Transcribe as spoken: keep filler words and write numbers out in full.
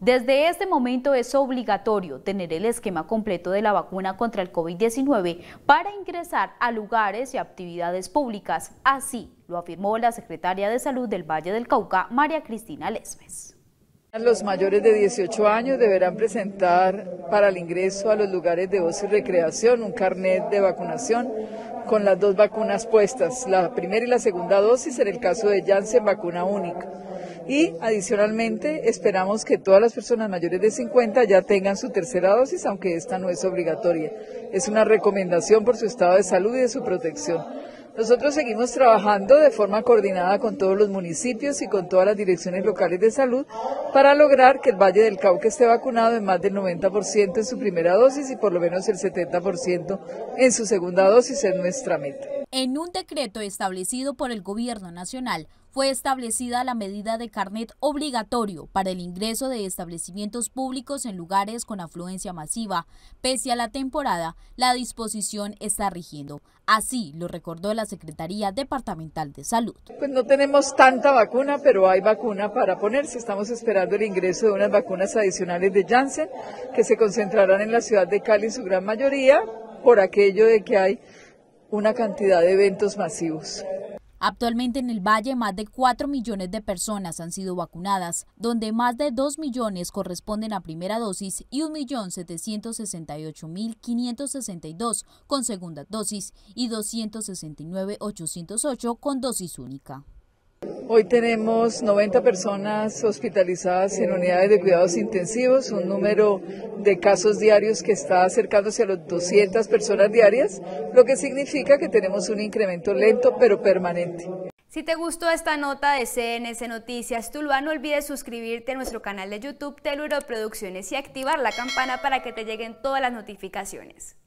Desde este momento es obligatorio tener el esquema completo de la vacuna contra el COVID diecinueve para ingresar a lugares y actividades públicas. Así lo afirmó la secretaria de Salud del Valle del Cauca, María Cristina Lesmes. Los mayores de dieciocho años deberán presentar para el ingreso a los lugares de ocio y recreación un carnet de vacunación con las dos vacunas puestas, la primera y la segunda dosis en el caso de Janssen, vacuna única. Y adicionalmente esperamos que todas las personas mayores de cincuenta ya tengan su tercera dosis, aunque esta no es obligatoria. Es una recomendación por su estado de salud y de su protección. Nosotros seguimos trabajando de forma coordinada con todos los municipios y con todas las direcciones locales de salud para lograr que el Valle del Cauca esté vacunado en más del noventa por ciento en su primera dosis y por lo menos el setenta por ciento en su segunda dosis, es nuestra meta. En un decreto establecido por el Gobierno Nacional, fue establecida la medida de carnet obligatorio para el ingreso de establecimientos públicos en lugares con afluencia masiva. Pese a la temporada, la disposición está rigiendo. Así lo recordó la Secretaría Departamental de Salud. Pues no tenemos tanta vacuna, pero hay vacuna para ponerse. Estamos esperando el ingreso de unas vacunas adicionales de Janssen, que se concentrarán en la ciudad de Cali en su gran mayoría, por aquello de que hay una cantidad de eventos masivos. Actualmente en el Valle más de cuatro millones de personas han sido vacunadas, donde más de dos millones corresponden a primera dosis y un millón setecientos sesenta y ocho mil quinientos sesenta y dos con segunda dosis y doscientos sesenta y nueve mil ochocientos ocho con dosis única. Hoy tenemos noventa personas hospitalizadas en unidades de cuidados intensivos, un número de casos diarios que está acercándose a las doscientas personas diarias, lo que significa que tenemos un incremento lento pero permanente. Si te gustó esta nota de C N S Noticias Tuluá, no olvides suscribirte a nuestro canal de YouTube Teluro Producciones y activar la campana para que te lleguen todas las notificaciones.